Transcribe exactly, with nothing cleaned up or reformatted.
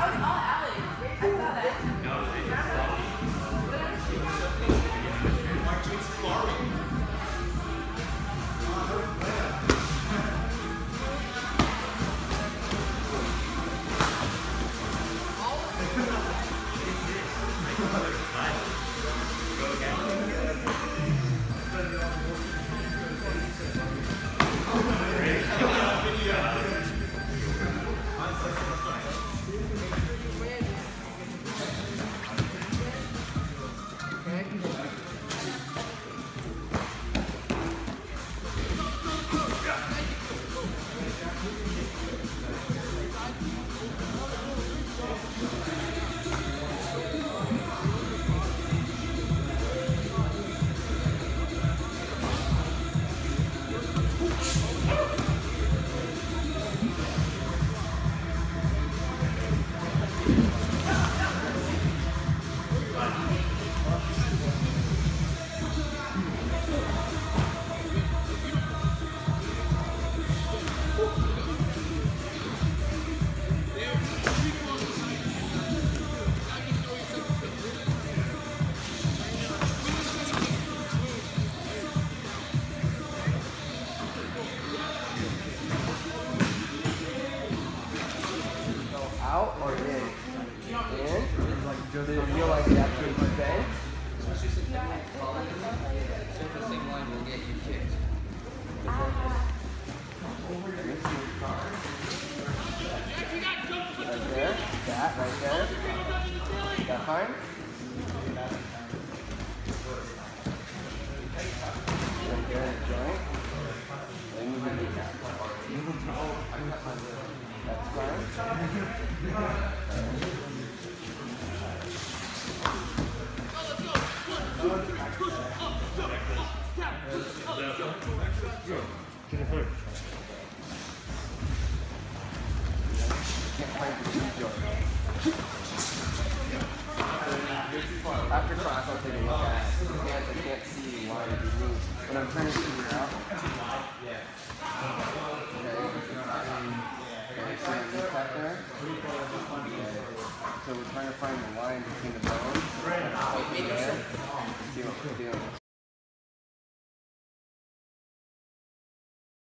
Out or in? In? Does it feel like you actually bend? Especially since you follow the same line will get you kicked. Right there. That right there. That fine? Right there in the joint. Then move it. That's fine. Get it hurt. Can't find the two joint. After class, I'll take a look at it. I can't, I can't see why you move. When I'm trying to figure out. Okay. Okay, see that kneecap there? Okay. So we're trying to find the line between the bones. Right there. See what we're doing.